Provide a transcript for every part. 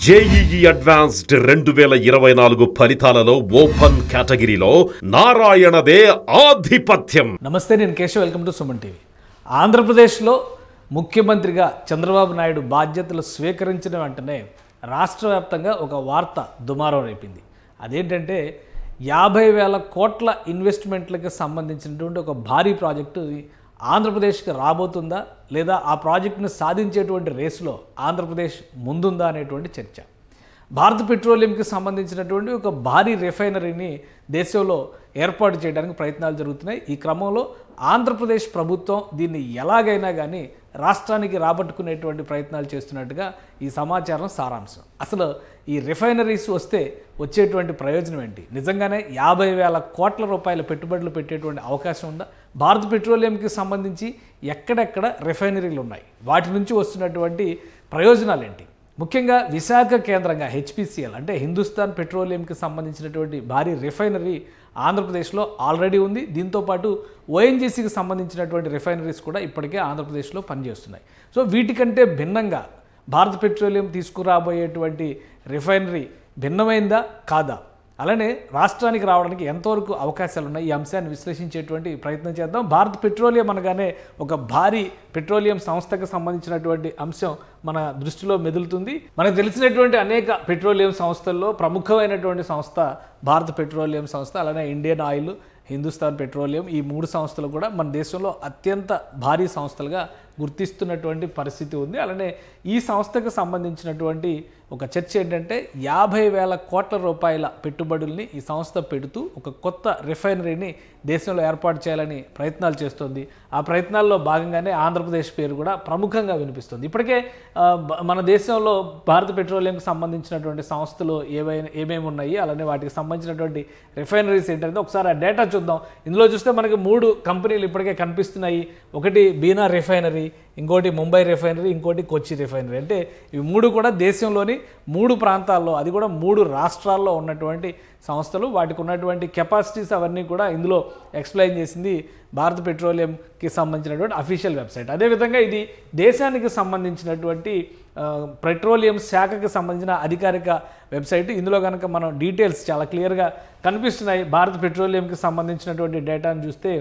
JEE advanced 2024 ఫలితాలలో open కేటగిరీలో నారాయణదే ఆధిపత్యం. నమస్తే, నేను Keshav. Welcome to Suman TV. ఆంధ్రప్రదేశ్లో ముఖ్యమంత్రిగా చంద్రబాబు నాయుడు బాధ్యతలు స్వీకరించిన వెంటనే రాష్ట్ర వ్యాప్తంగా ఒక వార్త దుమారం రేపింది. అదేంటంటే 50,000 కోట్ల ఇన్వెస్ట్మెంట్లకు సంబంధించినటువంటి ఒక భారీ ప్రాజెక్టు ఆంధ్రప్రదేశ్కి రాబోతుందా లేదా ఆ ప్రాజెక్టును సాధించేటువంటి రేసులో ఆంధ్రప్రదేశ్ ముందుందా అనేటువంటి చర్చ. భారత్ పెట్రోలియంకి సంబంధించినటువంటి ఒక భారీ రిఫైనరీని దేశంలో ఏర్పాటు చేయడానికి ప్రయత్నాలు జరుగుతున్నాయి. ఈ క్రమంలో ఆంధ్రప్రదేశ్ ప్రభుత్వం దీన్ని ఎలాగైనా కానీ రాష్ట్రానికి రాబట్టుకునేటువంటి ప్రయత్నాలు చేస్తున్నట్టుగా ఈ సమాచారం సారాంశం. అసలు ఈ రిఫైనరీస్ వస్తే వచ్చేటువంటి ప్రయోజనం ఏంటి? నిజంగానే 50,000 కోట్ల రూపాయల పెట్టుబడులు పెట్టేటువంటి అవకాశం ఉందా? భారత్ పెట్రోలియంకి సంబంధించి ఎక్కడెక్కడ రిఫైనరీలు ఉన్నాయి, వాటి నుంచి వస్తున్నటువంటి ప్రయోజనాలు ఏంటి? ముఖ్యంగా విశాఖ కేంద్రంగా హెచ్పిసిఎల్ అంటే హిందుస్థాన్ పెట్రోలియంకి సంబంధించినటువంటి భారీ రిఫైనరీ ఆంధ్రప్రదేశ్లో ఆల్రెడీ ఉంది. దీంతోపాటు ఓఎన్జీసీకి సంబంధించినటువంటి రిఫైనరీస్ కూడా ఇప్పటికే ఆంధ్రప్రదేశ్లో పనిచేస్తున్నాయి. సో వీటికంటే భిన్నంగా భారత్ పెట్రోలియం తీసుకురాబోయేటువంటి రిఫైనరీ భిన్నమైందా కాదా, అలానే రాష్ట్రానికి రావడానికి ఎంతవరకు అవకాశాలు ఉన్నాయి, ఈ అంశాన్ని విశ్లేషించేటువంటి ప్రయత్నం చేద్దాం. భారత్ పెట్రోలియం అనగానే ఒక భారీ పెట్రోలియం సంస్థకు సంబంధించినటువంటి అంశం మన దృష్టిలో మెదులుతుంది. మనకు తెలిసినటువంటి అనేక పెట్రోలియం సంస్థల్లో ప్రముఖమైనటువంటి సంస్థ భారత్ పెట్రోలియం సంస్థ, అలానే ఇండియన్ ఆయిల్, హిందుస్థాన్ పెట్రోలియం, ఈ 3 సంస్థలు కూడా మన దేశంలో అత్యంత భారీ సంస్థలుగా గుర్తిస్తున్నటువంటి పరిస్థితి ఉంది. అలానే ఈ సంస్థకు సంబంధించినటువంటి ఒక చర్చ ఏంటంటే 50,000 కోట్ల రూపాయల పెట్టుబడుల్ని ఈ సంస్థ పెడుతూ ఒక కొత్త రిఫైనరీని దేశంలో ఏర్పాటు చేయాలని ప్రయత్నాలు చేస్తుంది. ఆ ప్రయత్నాల్లో భాగంగానే ఆంధ్రప్రదేశ్ పేరు కూడా ప్రముఖంగా వినిపిస్తుంది. ఇప్పటికే మన దేశంలో భారత పెట్రోలియంకి సంబంధించినటువంటి సంస్థలు ఏమేమి ఉన్నాయి, అలానే వాటికి సంబంధించినటువంటి రిఫైనరీస్ ఏంటంటే ఒకసారి ఆ డేటా చూద్దాం. ఇందులో చూస్తే మనకి 3 కంపెనీలు ఇప్పటికే కనిపిస్తున్నాయి. ఒకటి బీనా రిఫైనరీ, ఇంకోటి ముంబై రిఫైనరీ, ఇంకోటి కొచ్చి రిఫైనరీ. అంటే ఇవి 3 కూడా దేశంలోని 3 ప్రాంతాల్లో, అది కూడా 3 రాష్ట్రాల్లో ఉన్నటువంటి సంస్థలు. వాటికి ఉన్నటువంటి కెపాసిటీస్ అవన్నీ కూడా ఇందులో ఎక్స్ప్లెయిన్ చేసింది భారత పెట్రోలియంకి సంబంధించినటువంటి అఫీషియల్ వెబ్సైట్. అదేవిధంగా ఇది దేశానికి సంబంధించినటువంటి పెట్రోలియం శాఖకి సంబంధించిన అధికారిక వెబ్సైట్. ఇందులో కనుక మనం డీటెయిల్స్ చాలా క్లియర్గా కనిపిస్తున్నాయి. భారత పెట్రోలియంకి సంబంధించినటువంటి డేటాను చూస్తే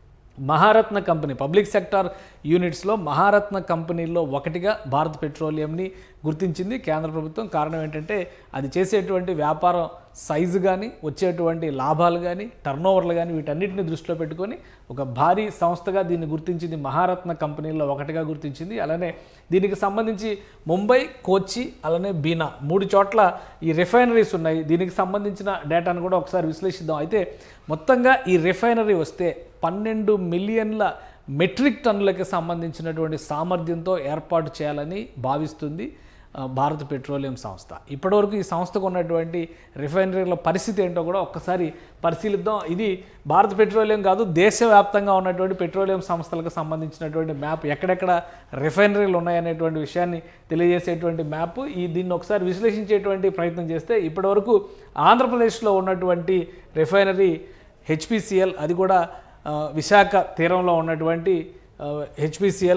మహారత్న కంపెనీ, పబ్లిక్ సెక్టార్ యూనిట్స్లో మహారత్న కంపెనీల్లో ఒకటిగా భారత్ పెట్రోలియంని గుర్తించింది కేంద్ర ప్రభుత్వం. కారణం ఏంటంటే అది చేసేటువంటి వ్యాపారం సైజు కానీ, వచ్చేటువంటి లాభాలు కానీ, టర్నోవర్లు కానీ, వీటన్నిటిని దృష్టిలో పెట్టుకొని ఒక భారీ సంస్థగా దీన్ని గుర్తించింది. మహారత్న కంపెనీల్లో ఒకటిగా గుర్తించింది. అలానే దీనికి సంబంధించి ముంబై, కోచి, అలానే బీనా 3 చోట్ల ఈ రిఫైనరీస్ ఉన్నాయి. దీనికి సంబంధించిన డేటాను కూడా ఒకసారి విశ్లేషిద్దాం. అయితే మొత్తంగా ఈ రిఫైనరీ వస్తే 12 మిలియన్ల మెట్రిక్ టన్నులకి సంబంధించినటువంటి సామర్థ్యంతో ఏర్పాటు చేయాలని భావిస్తుంది భారత పెట్రోలియం సంస్థ. ఇప్పటివరకు ఈ సంస్థకు ఉన్నటువంటి రిఫైనరీల పరిస్థితి ఏంటో కూడా ఒక్కసారి పరిశీలిద్దాం. ఇది భారత పెట్రోలియం కాదు, దేశవ్యాప్తంగా ఉన్నటువంటి పెట్రోలియం సంస్థలకు సంబంధించినటువంటి మ్యాప్, ఎక్కడెక్కడ రిఫైనరీలు ఉన్నాయనేటువంటి విషయాన్ని తెలియజేసేటువంటి మ్యాప్. దీన్ని ఒకసారి విశ్లేషించేటువంటి ప్రయత్నం చేస్తే ఇప్పటివరకు ఆంధ్రప్రదేశ్లో ఉన్నటువంటి రిఫైనరీ హెచ్పిసిఎల్, అది కూడా విశాఖ తీరంలో ఉన్నటువంటి హెచ్పిసిఎల్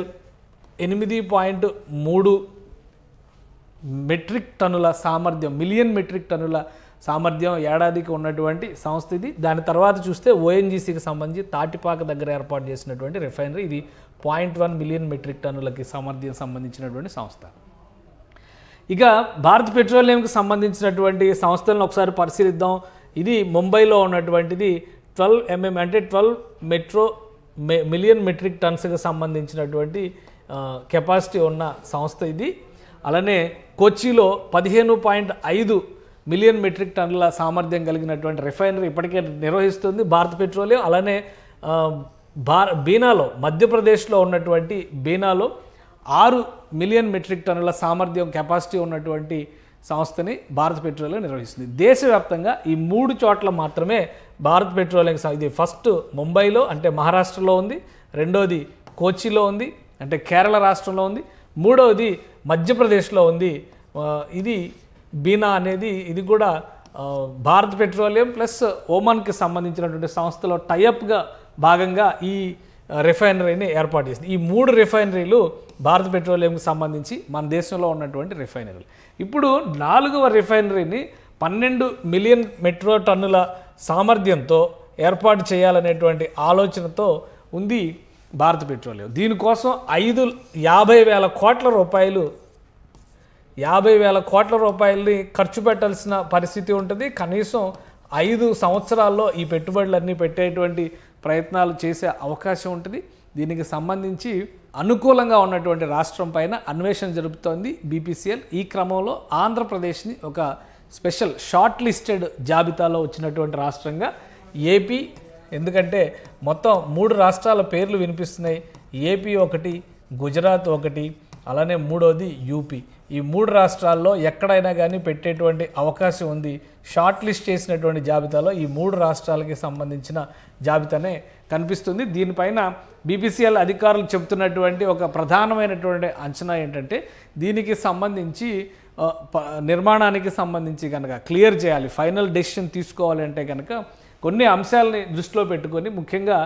8.3 మెట్రిక్ టన్నుల సామర్థ్యం, మిలియన్ మెట్రిక్ టన్నుల సామర్థ్యం ఏడాదికి ఉన్నటువంటి సంస్థ ఇది. దాని తర్వాత చూస్తే ఓఎన్జీసీకి సంబంధించి తాటిపాక దగ్గర ఏర్పాటు చేసినటువంటి రిఫైనరీ, ఇది 0.1 మిలియన్ మెట్రిక్ టన్నులకి సామర్థ్యం సంబంధించినటువంటి సంస్థ. ఇక భారత్ పెట్రోలియంకి సంబంధించినటువంటి సంస్థలను ఒకసారి పరిశీలిద్దాం. ఇది ముంబైలో ఉన్నటువంటిది 12 mm అంటే 12 మిలియన్ మెట్రిక్ టన్స్కి సంబంధించినటువంటి కెపాసిటీ ఉన్న సంస్థ ఇది. అలానే కొచ్చిలో 15.5 మిలియన్ మెట్రిక్ టన్నుల సామర్థ్యం కలిగినటువంటి రిఫైనరీ ఇప్పటికే నిర్వహిస్తుంది భారత పెట్రోలియం. అలానే బీనాలో, మధ్యప్రదేశ్లో ఉన్నటువంటి బీనాలో 6 మిలియన్ మెట్రిక్ టన్నుల సామర్థ్యం కెపాసిటీ ఉన్నటువంటి సంస్థని భారత పెట్రోలియం నిర్వహిస్తుంది. దేశవ్యాప్తంగా ఈ 3 చోట్ల మాత్రమే భారత్ పెట్రోలియం, ఇది ఫస్ట్ ముంబైలో అంటే మహారాష్ట్రలో ఉంది, రెండోది కోచిలో ఉంది అంటే కేరళ రాష్ట్రంలో ఉంది, మూడవది మధ్యప్రదేశ్లో ఉంది. ఇది బీనా అనేది, ఇది కూడా భారత్ పెట్రోలియం ప్లస్ ఓమన్కి సంబంధించినటువంటి సంస్థలో టైఅప్గా భాగంగా ఈ రిఫైనరీని ఏర్పాటు చేసింది. ఈ 3 రిఫైనరీలు భారత్ పెట్రోలియంకి సంబంధించి మన దేశంలో ఉన్నటువంటి రిఫైనరీలు. ఇప్పుడు 4వ రిఫైనరీని 12 మిలియన్ మెట్రో టన్నుల సామర్థ్యంతో ఏర్పాటు చేయాలనేటువంటి ఆలోచనతో ఉంది భారత్ పెట్రోలియం. దీనికోసం 50,000 కోట్ల రూపాయలు 50,000 కోట్ల రూపాయలని ఖర్చు పెట్టాల్సిన పరిస్థితి ఉంటుంది. కనీసం 5 సంవత్సరాల్లో ఈ పెట్టుబడులన్నీ పెట్టేటువంటి ప్రయత్నాలు చేసే అవకాశం ఉంటుంది. దీనికి సంబంధించి అనుకూలంగా ఉన్నటువంటి రాష్ట్రం పైన అన్వేషణ జరుపుతోంది బీపీసీఎల్. ఈ క్రమంలో ఆంధ్రప్రదేశ్ని ఒక స్పెషల్ షార్ట్ లిస్టెడ్ జాబితాలో వచ్చినటువంటి రాష్ట్రంగా ఏపీ, ఎందుకంటే మొత్తం 3 రాష్ట్రాల పేర్లు వినిపిస్తున్నాయి. ఏపీ ఒకటి, గుజరాత్ ఒకటి, అలానే మూడోది యూపీ. ఈ 3 రాష్ట్రాల్లో ఎక్కడైనా కానీ పెట్టేటువంటి అవకాశం ఉంది. షార్ట్ లిస్ట్ చేసినటువంటి జాబితాలో ఈ 3 రాష్ట్రాలకి సంబంధించిన జాబితానే కనిపిస్తుంది. దీనిపైన బీపీసీఎల్ అధికారులు చెబుతున్నటువంటి ఒక ప్రధానమైనటువంటి అంచనా ఏంటంటే, దీనికి సంబంధించి నిర్మాణానికి సంబంధించి కనుక క్లియర్ చేయాలి, ఫైనల్ డెసిషన్ తీసుకోవాలి అంటే కనుక కొన్ని అంశాలని దృష్టిలో పెట్టుకొని, ముఖ్యంగా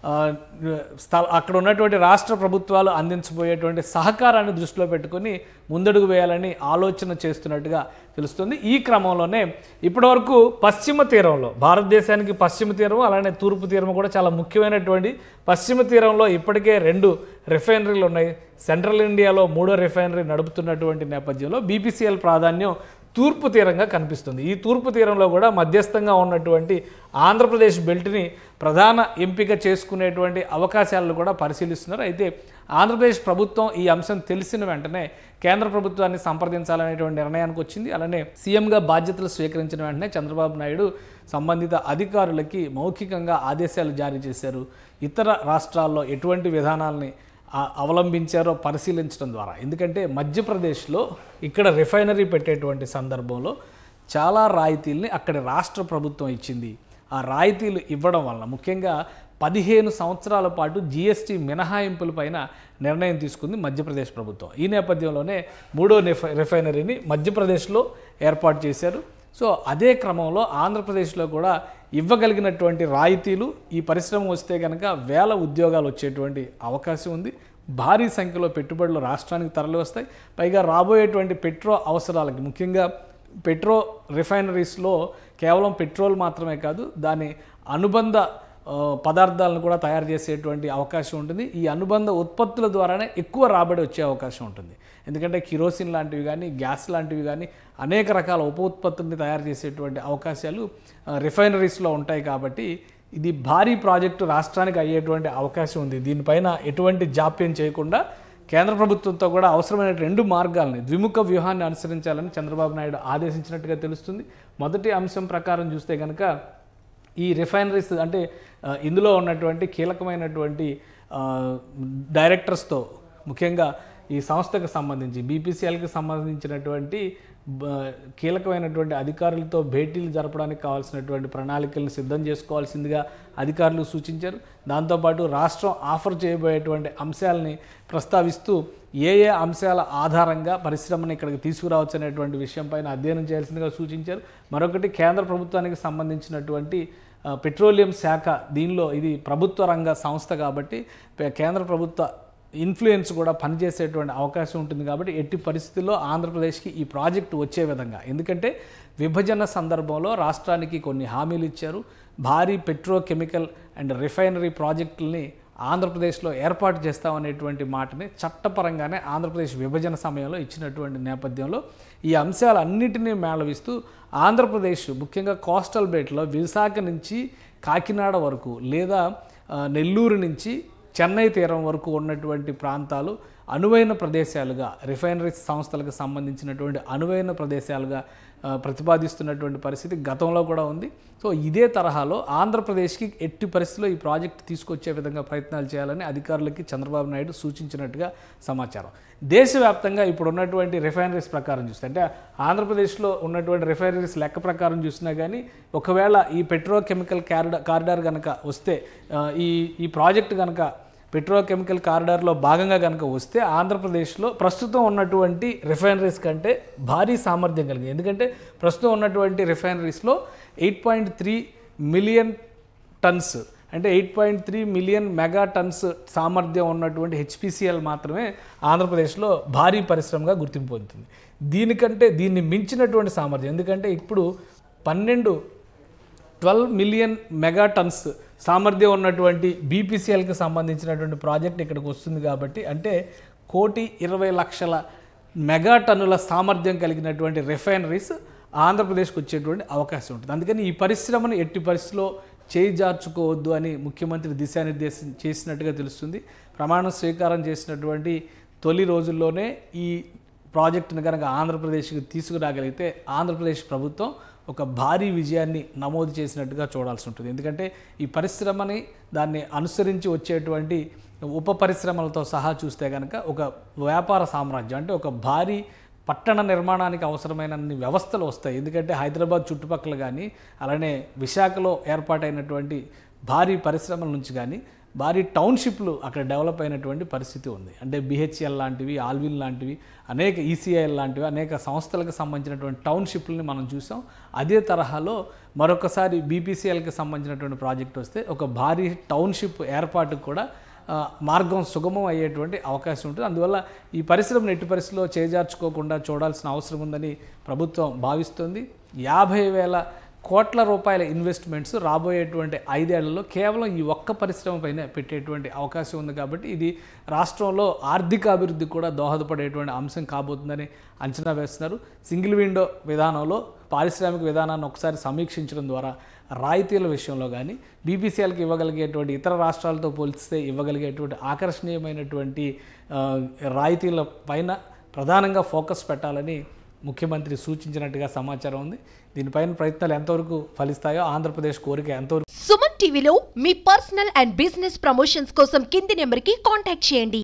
అక్కడ ఉన్నటువంటి రాష్ట్ర ప్రభుత్వాలు అందించబోయేటువంటి సహకారాన్ని దృష్టిలో పెట్టుకొని ముందడుగు వేయాలని ఆలోచన చేస్తున్నట్టుగా తెలుస్తుంది. ఈ క్రమంలోనే ఇప్పటివరకు పశ్చిమ తీరంలో, భారతదేశానికి పశ్చిమ తీరం అలానే తూర్పు తీరం కూడా చాలా ముఖ్యమైనటువంటి పశ్చిమ తీరంలో ఇప్పటికే 2 రిఫైనరీలు ఉన్నాయి. సెంట్రల్ ఇండియాలో 3వ రిఫైనరీ నడుపుతున్నటువంటి నేపథ్యంలో బీపీసీఎల్ ప్రాధాన్యం తూర్పు తీరంగా కనిపిస్తుంది. ఈ తూర్పు తీరంలో కూడా మధ్యస్థంగా ఉన్నటువంటి ఆంధ్రప్రదేశ్ బెల్ట్ని ప్రధాన ఎంపిక చేసుకునేటువంటి అవకాశాలను కూడా పరిశీలిస్తున్నారు. అయితే ఆంధ్రప్రదేశ్ ప్రభుత్వం ఈ అంశం తెలిసిన వెంటనే కేంద్ర ప్రభుత్వాన్ని సంప్రదించాలనేటువంటి నిర్ణయానికి వచ్చింది. అలానే సీఎంగా బాధ్యతలు స్వీకరించిన వెంటనే చంద్రబాబు నాయుడు సంబంధిత అధికారులకి మౌఖికంగా ఆదేశాలు జారీ చేశారు. ఇతర రాష్ట్రాల్లో ఎటువంటి విధానాలని అవలంబించారో పరిశీలించడం ద్వారా. ఎందుకంటే మధ్యప్రదేశ్లో ఇక్కడ రిఫైనరీ పెట్టేటువంటి సందర్భంలో చాలా రాయితీల్ని అక్కడి రాష్ట్ర ప్రభుత్వం ఇచ్చింది. ఆ రాయితీలు ఇవ్వడం వలన ముఖ్యంగా 15 సంవత్సరాల పాటు జీఎస్టీ మినహాయింపులపైన నిర్ణయం తీసుకుంది మధ్యప్రదేశ్ ప్రభుత్వం. ఈ నేపథ్యంలోనే 3వ రిఫైనరీని మధ్యప్రదేశ్లో ఏర్పాటు చేశారు. సో అదే క్రమంలో ఆంధ్రప్రదేశ్లో కూడా ఇవ్వగలిగినటువంటి రాయితీలు, ఈ పరిశ్రమ వస్తే కనుక 1000 ఉద్యోగాలు వచ్చేటువంటి అవకాశం ఉంది. భారీ సంఖ్యలో పెట్టుబడులు రాష్ట్రానికి తరలి వస్తాయి. పైగా రాబోయేటువంటి పెట్రో అవసరాలకి, ముఖ్యంగా పెట్రో రిఫైనరీస్లో కేవలం పెట్రోల్ మాత్రమే కాదు, దాని అనుబంధ పదార్థాలను కూడా తయారు చేసేటువంటి అవకాశం ఉంటుంది. ఈ అనుబంధ ఉత్పత్తుల ద్వారానే ఎక్కువ రాబడి వచ్చే అవకాశం ఉంటుంది. ఎందుకంటే కిరోసిన్ లాంటివి కానీ, గ్యాస్ లాంటివి కానీ అనేక రకాల ఉప ఉత్పత్తుల్ని తయారు చేసేటువంటి అవకాశాలు రిఫైనరీస్లో ఉంటాయి. కాబట్టి ఇది భారీ ప్రాజెక్టు రాష్ట్రానికి అయ్యేటువంటి అవకాశం ఉంది. దీనిపైన ఎటువంటి జాప్యం చేయకుండా కేంద్ర ప్రభుత్వంతో కూడా అవసరమైన 2 మార్గాలని, ద్విముఖ వ్యూహాన్ని అనుసరించాలని చంద్రబాబు నాయుడు ఆదేశించినట్టుగా తెలుస్తుంది. మొదటి అంశం ప్రకారం చూస్తే కనుక ఈ రిఫైనరీస్ అంటే ఇందులో ఉన్నటువంటి కీలకమైనటువంటి డైరెక్టర్స్తో, ముఖ్యంగా ఈ సంస్థకు సంబంధించి బీపీసీఎల్కి సంబంధించినటువంటి కీలకమైనటువంటి అధికారులతో భేటీలు జరపడానికి కావాల్సినటువంటి ప్రణాళికలను సిద్ధం చేసుకోవాల్సిందిగా అధికారులు సూచించారు. దాంతోపాటు రాష్ట్రం ఆఫర్ చేయబోయేటువంటి అంశాలని ప్రస్తావిస్తూ ఏ అంశాల ఆధారంగా పరిశ్రమను ఇక్కడికి తీసుకురావచ్చు అనేటువంటి విషయంపైన అధ్యయనం చేయాల్సిందిగా సూచించారు. మరొకటి, కేంద్ర ప్రభుత్వానికి సంబంధించినటువంటి పెట్రోలియం శాఖ, దీనిలో ఇది ప్రభుత్వ రంగ సంస్థ కాబట్టి కేంద్ర ప్రభుత్వ ఇన్ఫ్లుయెన్స్ కూడా పనిచేసేటువంటి అవకాశం ఉంటుంది. కాబట్టి ఎట్టి పరిస్థితుల్లో ఆంధ్రప్రదేశ్కి ఈ ప్రాజెక్టు వచ్చే విధంగా, ఎందుకంటే విభజన సందర్భంలో రాష్ట్రానికి కొన్ని హామీలు ఇచ్చారు. భారీ పెట్రోకెమికల్ అండ్ రిఫైనరీ ప్రాజెక్టుల్ని ఆంధ్రప్రదేశ్లో ఏర్పాటు చేస్తామనేటువంటి మాటని చట్టపరంగానే ఆంధ్రప్రదేశ్ విభజన సమయంలో ఇచ్చినటువంటి నేపథ్యంలో ఈ అంశాలన్నింటినీ మేళవిస్తూ ఆంధ్రప్రదేశ్ ముఖ్యంగా కోస్టల్ బెల్ట్లో విశాఖ నుంచి కాకినాడ వరకు లేదా నెల్లూరు నుంచి చెన్నై తీరం వరకు ఉన్నటువంటి ప్రాంతాలు అనువైన ప్రదేశాలుగా, రిఫైనరీ సంస్థలకు సంబంధించినటువంటి అనువైన ప్రదేశాలుగా ప్రతిపాదిస్తున్నటువంటి పరిస్థితి గతంలో కూడా ఉంది. సో ఇదే తరహాలో ఆంధ్రప్రదేశ్కి ఎట్టి పరిస్థితుల్లో ఈ ప్రాజెక్టు తీసుకొచ్చే విధంగా ప్రయత్నాలు చేయాలని అధికారులకి చంద్రబాబు నాయుడు సూచించినట్టుగా సమాచారం. దేశవ్యాప్తంగా ఇప్పుడు ఉన్నటువంటి రిఫైనరీస్ ప్రకారం చూస్తే, అంటే ఆంధ్రప్రదేశ్లో ఉన్నటువంటి రిఫైనరీస్ లెక్క ప్రకారం చూసినా కానీ, ఒకవేళ ఈ పెట్రోకెమికల్ కారిడార్ కనుక వస్తే, ఈ ప్రాజెక్టు కనుక పెట్రోకెమికల్ కారిడార్లో భాగంగా కనుక వస్తే ఆంధ్రప్రదేశ్లో ప్రస్తుతం ఉన్నటువంటి రిఫైనరీస్ కంటే భారీ సామర్థ్యం కలిగింది. ఎందుకంటే ప్రస్తుతం ఉన్నటువంటి రిఫైనరీస్లో 8.3 మిలియన్ టన్స్ అంటే 8.3 మిలియన్ మెగా టన్స్ సామర్థ్యం ఉన్నటువంటి హెచ్పిసిఎల్ మాత్రమే ఆంధ్రప్రదేశ్లో భారీ పరిశ్రమగా గుర్తింపు పొందుతుంది. దీన్ని మించినటువంటి సామర్థ్యం, ఎందుకంటే ఇప్పుడు 12 మిలియన్ మెగా టన్స్ సామర్థ్యం ఉన్నటువంటి బీపీసీఎల్కి సంబంధించినటువంటి ప్రాజెక్ట్ ఇక్కడికి వస్తుంది. కాబట్టి అంటే 1,20,00,000 మెగా టన్నుల సామర్థ్యం కలిగినటువంటి రిఫైనరీస్ ఆంధ్రప్రదేశ్కి వచ్చేటువంటి అవకాశం ఉంటుంది. అందుకని ఈ పరిశ్రమను ఎట్టి పరిస్థితిలో చేజార్చుకోవద్దు అని ముఖ్యమంత్రి దిశానిర్దేశం చేసినట్టుగా తెలుస్తుంది. ప్రమాణ స్వీకారం చేసినటువంటి తొలి రోజుల్లోనే ఈ ప్రాజెక్టును కనుక ఆంధ్రప్రదేశ్కి తీసుకురాగలిగితే ఆంధ్రప్రదేశ్ ప్రభుత్వం ఒక భారీ విజయాన్ని నమోదు చేసినట్టుగా చూడాల్సి ఉంటుంది. ఎందుకంటే ఈ పరిశ్రమని దాన్ని అనుసరించి వచ్చేటువంటి ఉప పరిశ్రమలతో సహా చూస్తే కనుక ఒక వ్యాపార సామ్రాజ్యం, అంటే ఒక భారీ పట్టణ నిర్మాణానికి అవసరమైన వ్యవస్థలు వస్తాయి. ఎందుకంటే హైదరాబాద్ చుట్టుపక్కల కానీ అలానే విశాఖలో ఏర్పాటైనటువంటి భారీ పరిశ్రమల నుంచి కానీ భారీ టౌన్షిప్లు అక్కడ డెవలప్ అయినటువంటి పరిస్థితి ఉంది. అంటే బిహెచ్ఎల్ లాంటివి, ఆల్విన్ లాంటివి, అనేక ఈసీఐఎల్ లాంటివి అనేక సంస్థలకు సంబంధించినటువంటి టౌన్షిప్లని మనం చూసాం. అదే తరహాలో మరొకసారి బీపీసీఎల్కి సంబంధించినటువంటి ప్రాజెక్ట్ వస్తే ఒక భారీ టౌన్షిప్ ఏర్పాటుకు కూడా మార్గం సుగమం అయ్యేటువంటి అవకాశం ఉంటుంది. అందువల్ల ఈ పరిశ్రమను ఎట్టి పరిస్థితిలో చేజార్చుకోకుండా చూడాల్సిన అవసరం ఉందని ప్రభుత్వం భావిస్తుంది. 50,000 కోట్ల రూపాయల ఇన్వెస్ట్మెంట్స్ రాబోయేటువంటి 5 ఏళ్లలో కేవలం ఈ ఒక్క పరిశ్రమ పైన పెట్టేటువంటి అవకాశం ఉంది. కాబట్టి ఇది రాష్ట్రంలో ఆర్థిక అభివృద్ధి కూడా దోహదపడేటువంటి అంశం కాబోతుందని అంచనా వేస్తున్నారు. సింగిల్ విండో విధానంలో పారిశ్రామిక విధానాన్ని ఒకసారి సమీక్షించడం ద్వారా రాయితీల విషయంలో కానీ బీపీసీఎల్కి ఇవ్వగలిగేటువంటి ఇతర రాష్ట్రాలతో పోల్చితే ఇవ్వగలిగేటువంటి ఆకర్షణీయమైనటువంటి రాయితీల పైన ప్రధానంగా ఫోకస్ పెట్టాలని ముఖ్యమంత్రి సూచించినట్టుగా సమాచారం ఉంది. దీనిపైన ప్రయత్నాలు ఎంతవరకు ఫలిస్తాయో, ఆంధ్రప్రదేశ్ కోరిక ఎంతవరకు. సుమన్ టీవీలో మీ పర్సనల్ అండ్ బిజినెస్ ప్రమోషన్స్ కోసం కింది నెంబర్కి కాంటాక్ట్ చేయండి.